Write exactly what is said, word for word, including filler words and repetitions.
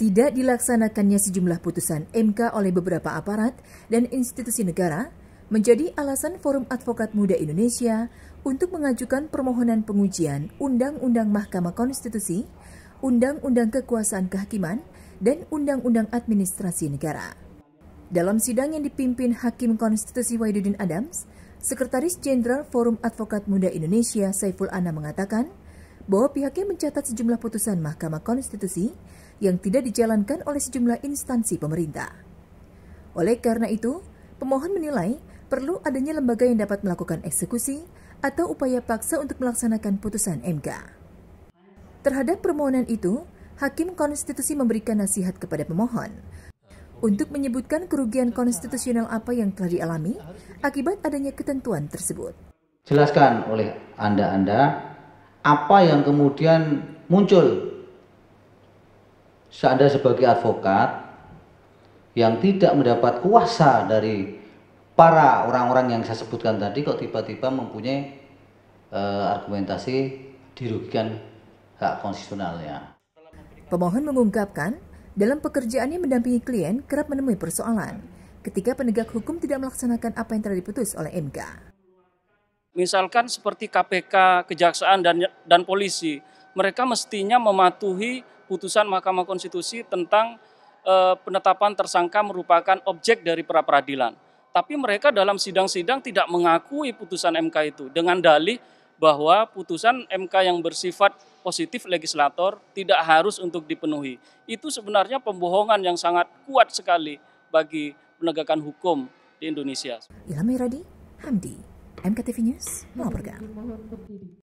Tidak dilaksanakannya sejumlah putusan M K oleh beberapa aparat dan institusi negara menjadi alasan Forum Advokat Muda Indonesia untuk mengajukan permohonan pengujian Undang-Undang Mahkamah Konstitusi, Undang-Undang Kekuasaan Kehakiman, dan Undang-Undang Administrasi Negara. Dalam sidang yang dipimpin Hakim Konstitusi Wahidudin Adams, Sekretaris Jenderal Forum Advokat Muda Indonesia Saiful Anam mengatakan bahwa pihaknya mencatat sejumlah putusan Mahkamah Konstitusi yang tidak dijalankan oleh sejumlah instansi pemerintah. Oleh karena itu, pemohon menilai perlu adanya lembaga yang dapat melakukan eksekusi atau upaya paksa untuk melaksanakan putusan M K. Terhadap permohonan itu, Hakim Konstitusi memberikan nasihat kepada pemohon untuk menyebutkan kerugian konstitusional apa yang telah dialami akibat adanya ketentuan tersebut. Jelaskan oleh Anda-Anda apa yang kemudian muncul Anda sebagai advokat yang tidak mendapat kuasa dari para orang-orang yang saya sebutkan tadi, kok tiba-tiba mempunyai uh, argumentasi dirugikan hak konstitusionalnya. Pemohon mengungkapkan, dalam pekerjaannya mendampingi klien kerap menemui persoalan ketika penegak hukum tidak melaksanakan apa yang telah diputus oleh M K. Misalkan seperti K P K, Kejaksaan, dan, dan polisi, mereka mestinya mematuhi putusan Mahkamah Konstitusi tentang e, penetapan tersangka merupakan objek dari pra-peradilan. Tapi mereka dalam sidang-sidang tidak mengakui putusan M K itu dengan dalih bahwa putusan M K yang bersifat positif legislator tidak harus untuk dipenuhi. Itu sebenarnya pembohongan yang sangat kuat sekali bagi penegakan hukum di Indonesia. Ilham Iradi, Hamdi, M K T V News melaporkan.